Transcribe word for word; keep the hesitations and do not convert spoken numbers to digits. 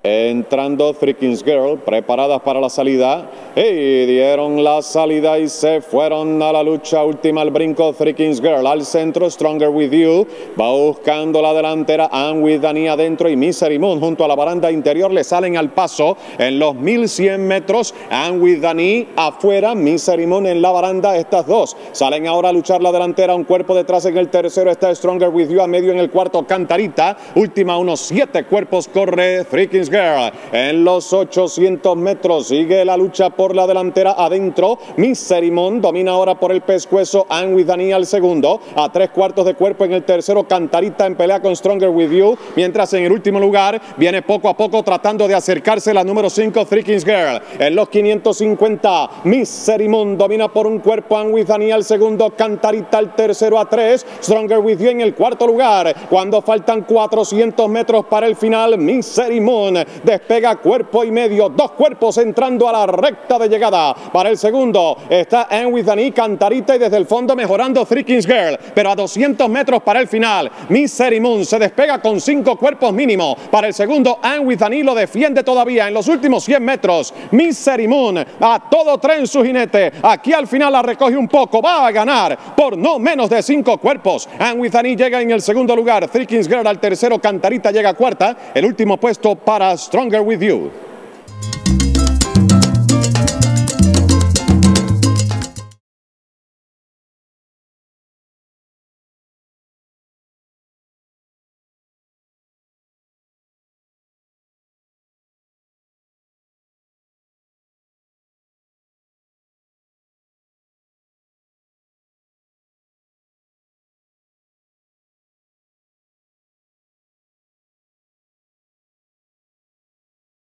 Entrando Freakins Girl, preparadas para la salida. Y dieron la salida y se fueron a la lucha última al brinco. Freakins Girl al centro, Stronger With You. Va buscando la delantera, And With Dani adentro y Misery Moon junto a la baranda interior. Le salen al paso en los mil cien metros. And With Dani afuera, Misery Moon en la baranda. Estas dos salen ahora a luchar la delantera. Un cuerpo detrás en el tercero está Stronger With You. A medio en el cuarto, Cantarita. Última, unos siete cuerpos corre Freakins Girl. En los ochocientos metros sigue la lucha por la delantera adentro. Misery Moon domina ahora por el pescuezo. And With Dani al segundo. A tres cuartos de cuerpo en el tercero, Cantarita en pelea con Stronger With You. Mientras en el último lugar viene poco a poco tratando de acercarse la número cinco, Freakins Girl. En los quinientos cincuenta, Misery Moon domina por un cuerpo. And With Dani al segundo, Cantarita al tercero a tres. Stronger With You en el cuarto lugar. Cuando faltan cuatrocientos metros para el final, Misery Moon despega cuerpo y medio. Dos cuerpos entrando a la recta de llegada. Para el segundo está And With Dani, Cantarita y desde el fondo mejorando Freakins Girl. Pero a doscientos metros para el final, Misery Moon se despega con cinco cuerpos mínimo. Para el segundo, And With Dani lo defiende todavía en los últimos cien metros. Misery Moon a todo tren su jinete. Aquí al final la recoge un poco. Va a ganar por no menos de cinco cuerpos. And With Dani llega en el segundo lugar. Freakins Girl al tercero. Cantarita llega a cuarta. El último puesto para Stronger With You.